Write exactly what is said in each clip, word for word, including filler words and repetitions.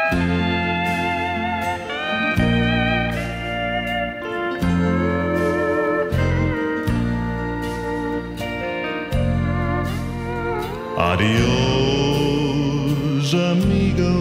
Adios, amigo,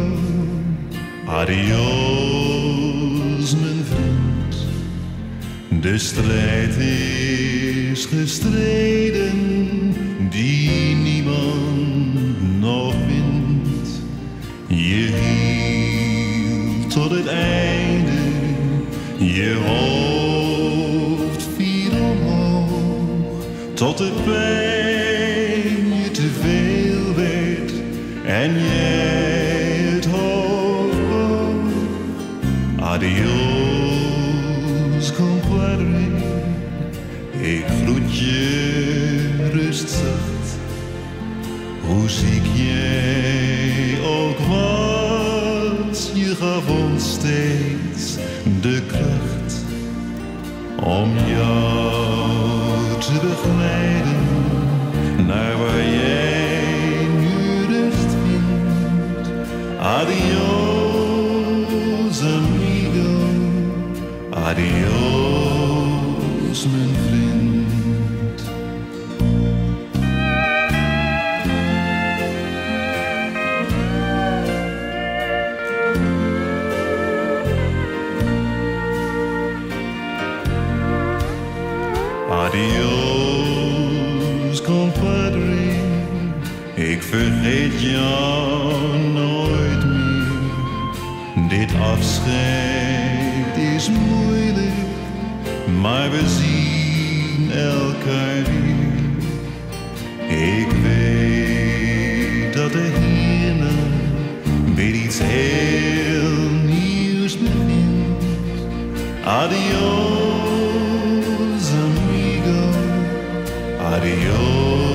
adios, mijn vriend. De strijd is gestreden, die niemand nog wint. Je hield tot het einde, je hoofd viel omhoog, tot de pijn je te veel werd en jij het hoofd boog. Adios, compadre, ik groet je rustzacht. Hoe ziek jij ook was, je gaf ons steeds de kracht om jou te begeleiden naar waar jij nu rust vindt. Adios, amigo, adios, mijn vriend. Adios, compadre, ik vergeet jou nooit meer. Dit afscheid is moeilijk, maar we zien elkaar weer. Ik weet dat de hemel weer iets heel nieuws begint. Adios, amigo, adios.